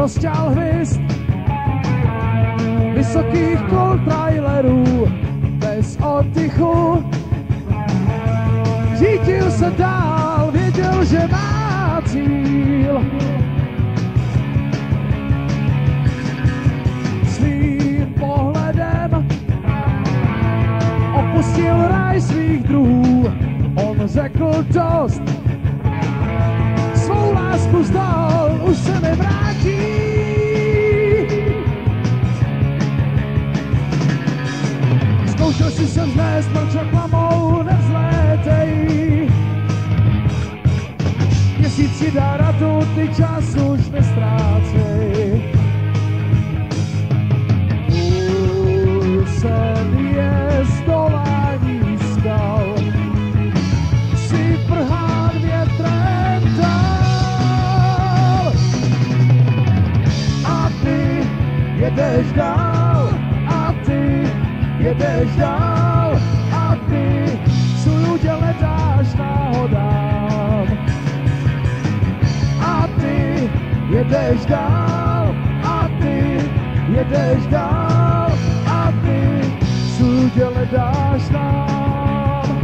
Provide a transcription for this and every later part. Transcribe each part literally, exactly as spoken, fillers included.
rozťal hvězd, vysokých kol trailerů, bez oddychu. Řítil se dál, věděl, že má cíl. Svým pohledem opustil ráj svých druhů. On řekl dost, svou lásku vzdal, už se nevrátí. Zkoušel si sem znést, proč reklamou nevzlétej. Měsíc ti dá radu, ty čas už nestrácej. Můj sen je zdolání skal, si prhán větrem dál. A ty jedeš dál, a ty jedeš dál, a ty svůj úděl nedáš náhodám. A ty jedeš dál, a ty jedeš dál, a ty svůj úděl nedáš nám.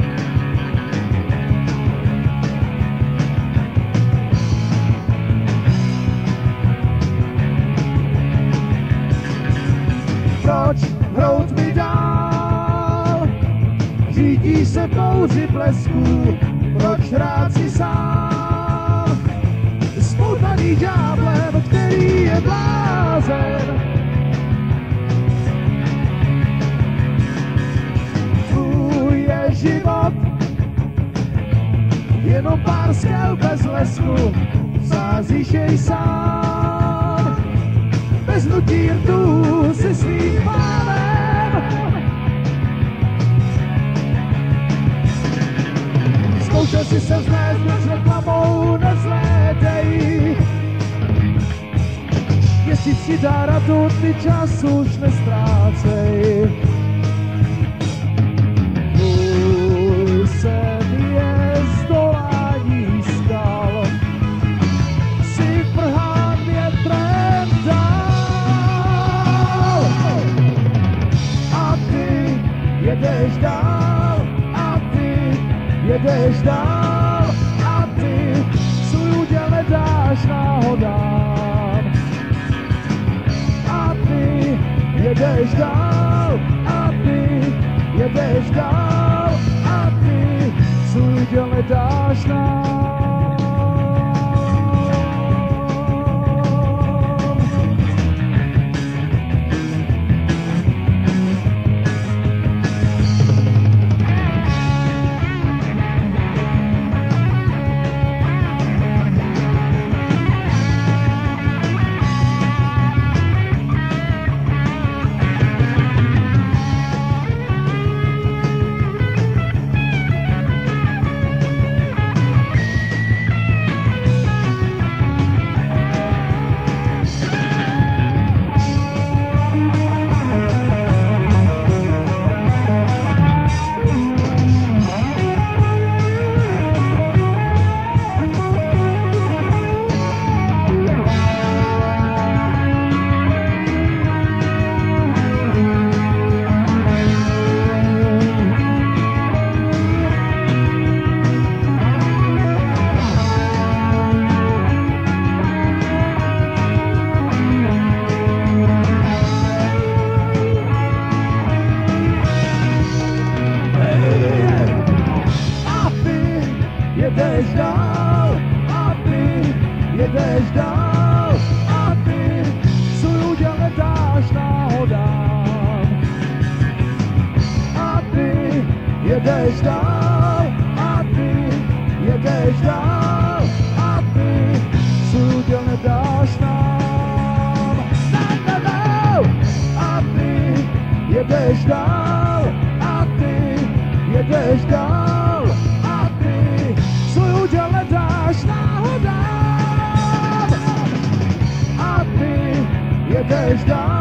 Proč hrout mi dál? Řídí se bouři blesků, proč hrát si sám? Spoutaný ďáblem, který je blázen. Tvůj je život, jenom pár skel bez lesku, sázíš jej sám. Bez nutí rtů si svým pánem. Zkoušel si se vznést, proč reklamou nevzlétej. Měsíc ti dá radu, ty čas už nestrácej. Tvůj sen je zdolání skal, si prhán větrem dál. A ty jedeš dál, a ty jedeš dál, a ty svůj úděl nedáš náhodám. A ty jedeš dál, a ty jedeš dál, a ty svůj úděl nedáš nám. Jedeš dál, a ty jedeš dál, a ty svůj úděl nedáš náhodám. A ty jedeš dál, a ty jedeš dál, a ty svůj úděl nedáš nám. Na, na, na. A ty jedeš dál, a ty jedeš dál, a ty svůj úděl nedáš náhodám. A ty jedeš dál.